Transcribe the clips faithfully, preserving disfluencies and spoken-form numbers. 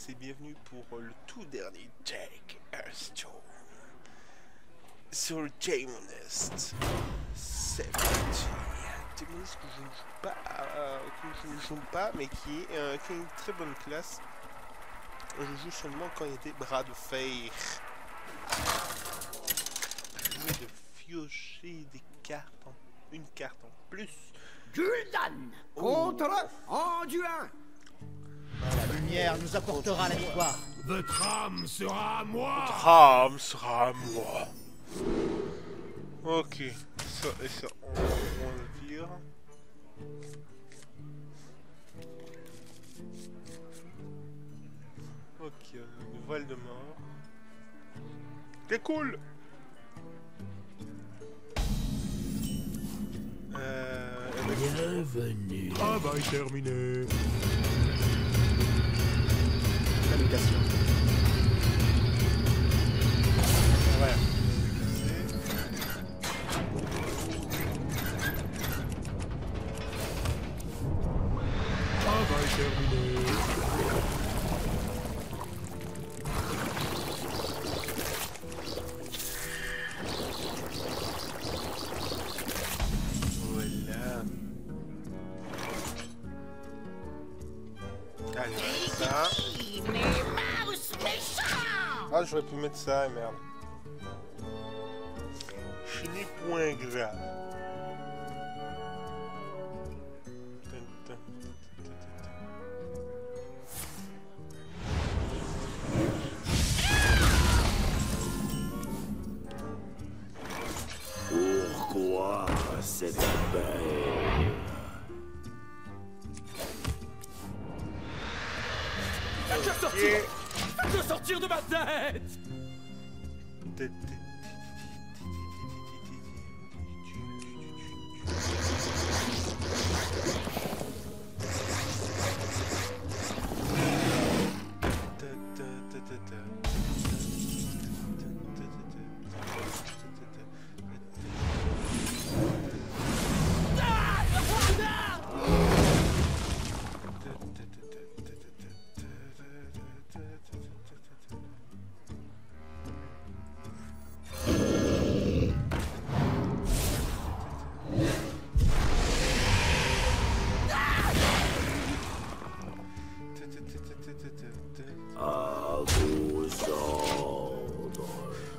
et bienvenue pour le tout dernier Take Hearthstone sur le Demonist. C'est parti. Demonist que je ne joue pas, euh, que je ne joue pas, mais qui est, euh, qui est une très bonne classe. Je joue seulement quand il y a des bras de fer. Je vais de piocher des cartes, en, une carte en plus. Gul'dan contre Anduin. La lumière nous apportera la victoire. Votre âme sera à moi. Votre âme sera à moi. Ok, ça et ça, on, on le vire. Ok, une voile de mort. C'est cool. Euh, Bienvenue. Travail terminé. Salutations. ouais. Travail terminé. Voilà. Allez, ça. Ah, j'aurais pu mettre ça, merde. Je n'ai point grave. Pourquoi cette belle? Faites-le sortir. Faites-le sortir de ma tête. À vos ordres.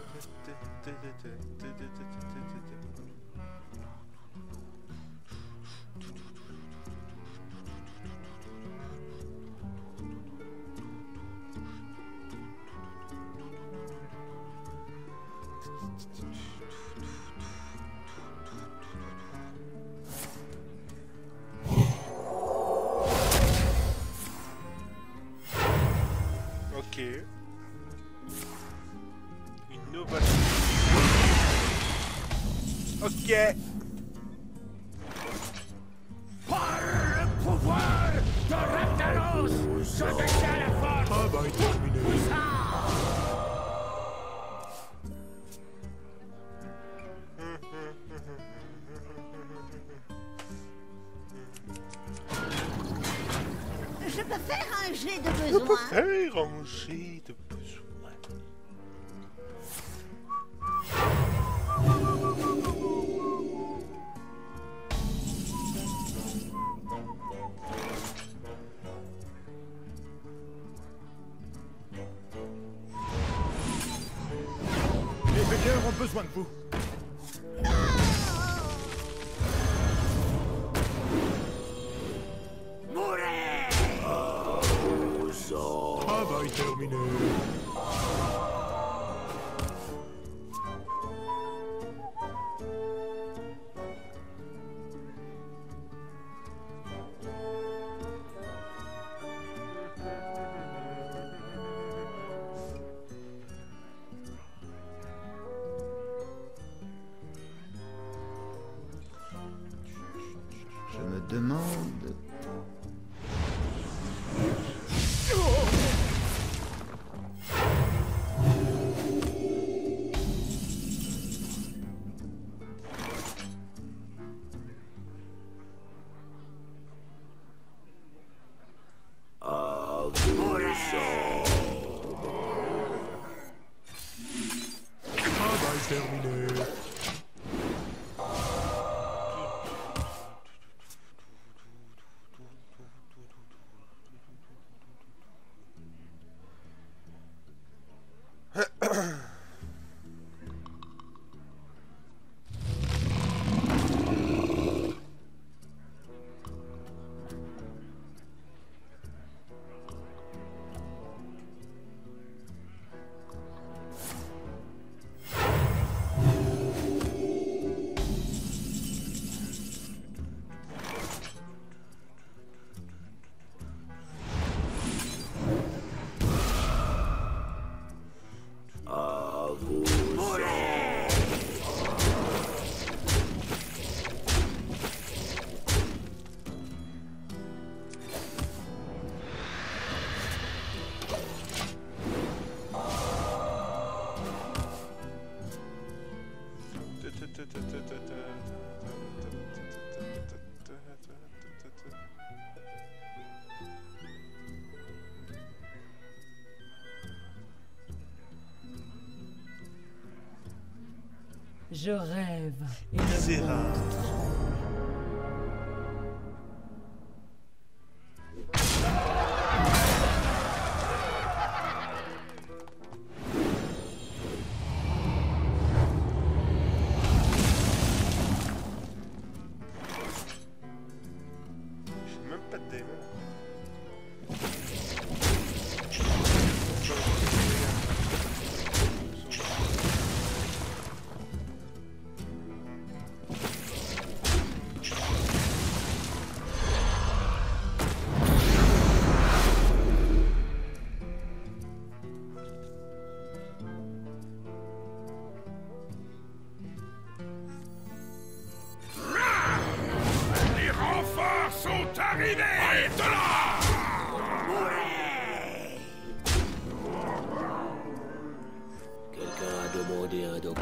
Ok. Une novation. Ok. Par le pouvoir de Raktaros, je détiens la force. Travail terminé. Je peux faire un jet de Je peux besoin. faire un jet de besoin. Les veilleurs ont besoin de vous. Mourez. Vos ordres. Travail terminé. Je me demande... À vos ordres. terminé. Je rêve et le C'est monde rare. J'ai même pas de démon. Les renforts sont arrivés! Arrête là! Quelqu'un a demandé un docteur.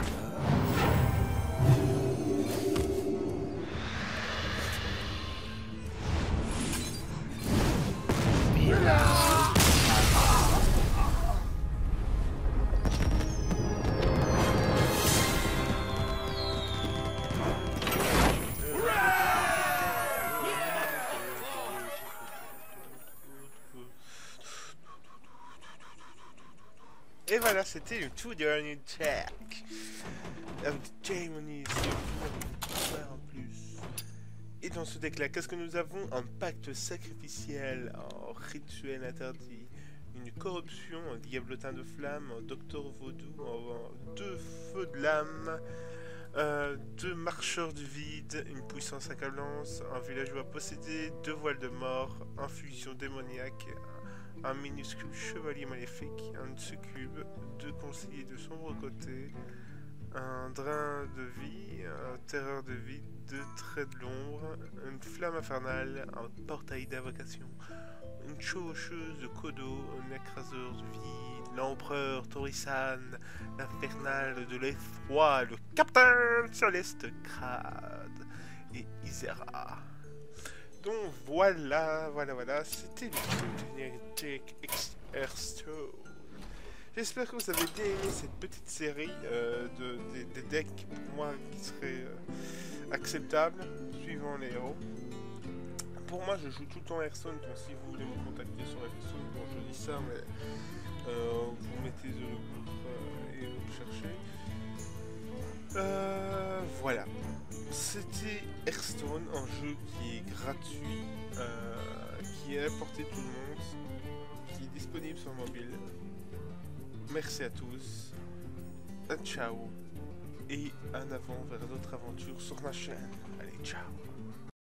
Et voilà, c'était le tout dernier check. Avec Jamie ici, en plus. Et dans ce deck là, qu'est-ce que nous avons? Un pacte sacrificiel, un rituel interdit, une corruption, un diablotin de flamme, un docteur vaudou, un, deux feux de l'âme, euh, deux marcheurs du vide, une puissance accablance, un villageois possédé, deux voiles de mort, infusion démoniaque, un minuscule chevalier maléfique, un succube, deux conseillers de sombre côté, un drain de vie, un terreur de vie, deux traits de l'ombre, une flamme infernale, un portail d'invocation, une chevaucheuse de Kodo, un écraseur de vide, l'empereur Torisan, l'infernal de l'effroi, le capitaine céleste Crade et Isera. Donc voilà, voilà, voilà, c'était le générique Hearthstone. J'espère que vous avez bien aimé cette petite série euh, de, de, de decks pour moi qui seraient euh, acceptables, suivant les héros. Pour moi, je joue tout le temps Hearthstone, donc si vous voulez me contacter sur Hearthstone, bon je dis ça, mais euh, vous mettez le groupe euh, et vous cherchez. Euh, voilà. C'était Hearthstone, un jeu qui est gratuit, euh, qui est à la portée de tout le monde, qui est disponible sur mobile. Merci à tous, ciao, et en avant vers d'autres aventures sur ma chaîne. Allez, ciao.